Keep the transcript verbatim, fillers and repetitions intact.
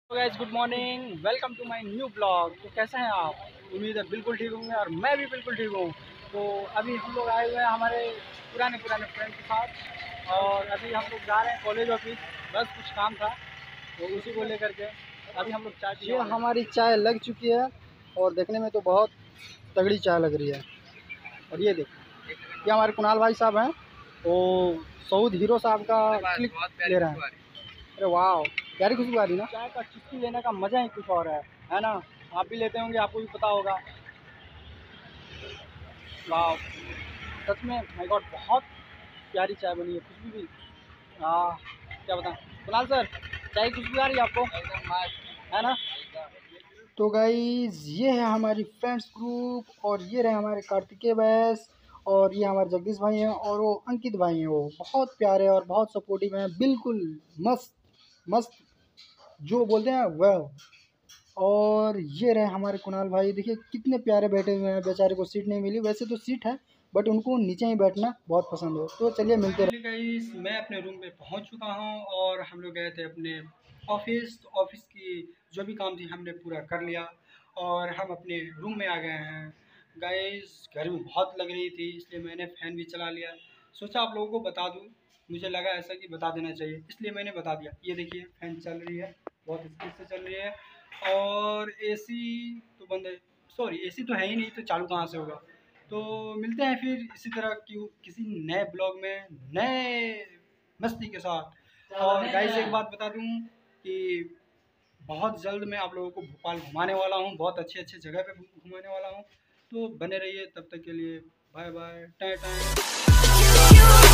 Guys, good morning, welcome to my new blog. तो कैसे हैं आप? उम्मीद है बिल्कुल ठीक होंगे और मैं भी बिल्कुल ठीक हूँ। तो अभी हम लोग आए हुए हैं हमारे पुराने पुराने फ्रेंड के साथ और अभी हम लोग जा रहे हैं कॉलेज ऑफिस। बस कुछ काम था तो उसी को लेकर के अभी हम लोग चाय पी। ये हमारी चाय लग चुकी है और देखने में तो बहुत तगड़ी चाय लग रही है। और ये देखो, ये हमारे कुणाल भाई साहब हैं, वो सऊद हीरो साहब का क्लिक ले रहे हैं। अरे वाह, प्यारी खुशबू आ रही ना। चाय का चुस्की लेने का मज़ा ही कुछ और है है ना? आप भी लेते होंगे, आपको भी पता होगा। वाह, सच में माय गॉड, बहुत प्यारी चाय बनी है, खुशबू भी। हाँ, क्या बताएं कुणाल सर, चाय की खुशबू आ रही है आपको? है ना? तो गाइस, ये है हमारी फ्रेंड्स ग्रुप और ये रहे हमारे कार्तिकेय बैस और ये हमारे जगदीश भाई हैं और वो अंकित भाई हैं। वो बहुत प्यारे और बहुत सपोर्टिव हैं, बिल्कुल मस्त मस्त जो बोलते हैं वह। और ये रहे हमारे कुणाल भाई, देखिए कितने प्यारे बैठे हुए हैं। बेचारे को सीट नहीं मिली, वैसे तो सीट है बट उनको नीचे ही बैठना बहुत पसंद है। तो चलिए मिलते हैं गाइस। मैं अपने रूम पे पहुंच चुका हूं और हम लोग गए थे अपने ऑफिस। तो ऑफिस की जो भी काम थी हमने पूरा कर लिया और हम अपने रूम में आ गए हैं। गाइस, गर्मी बहुत लग रही थी इसलिए मैंने फ़ैन भी चला लिया। सोचा आप लोगों को बता दूँ, मुझे लगा ऐसा कि बता देना चाहिए इसलिए मैंने बता दिया। ये देखिए फ़ैन चल रही है, बहुत स्पीड से चल रही है और एसी तो बंद है। सॉरी, एसी तो है ही नहीं तो चालू कहाँ से होगा। तो मिलते हैं फिर इसी तरह की किसी नए ब्लॉग में नए मस्ती के साथ। और गाइस, एक बात बता दूं कि बहुत जल्द मैं आप लोगों को भोपाल घुमाने वाला हूं, बहुत अच्छे अच्छे जगह पे घुमाने वाला हूं। तो बने रहिए, तब तक के लिए बाय बाय, टाटा।